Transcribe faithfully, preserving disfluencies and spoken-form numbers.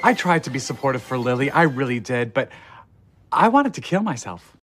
I tried to be supportive for Lily, I really did, but I wanted to kill myself.